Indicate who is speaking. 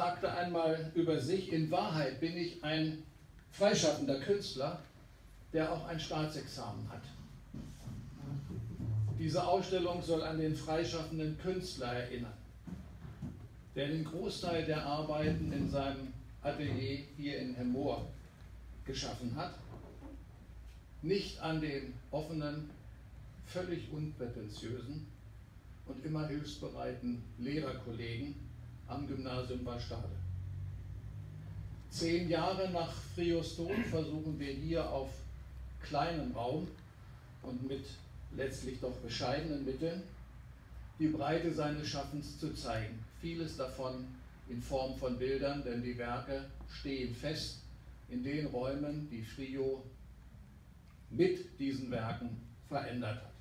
Speaker 1: sagte einmal über sich: In Wahrheit bin ich ein freischaffender Künstler, der auch ein Staatsexamen hat. Diese Ausstellung soll an den freischaffenden Künstler erinnern, der den Großteil der Arbeiten in seinem Atelier hier in Hemmoor geschaffen hat, nicht an den offenen, völlig unprätentiösen und immer hilfsbereiten Lehrerkollegen am Gymnasium Bastade. 10 Jahre nach Frios Tod versuchen wir hier auf kleinem Raum und mit letztlich doch bescheidenen Mitteln die Breite seines Schaffens zu zeigen. Vieles davon in Form von Bildern, denn die Werke stehen fest in den Räumen, die Frio mit diesen Werken verändert hat.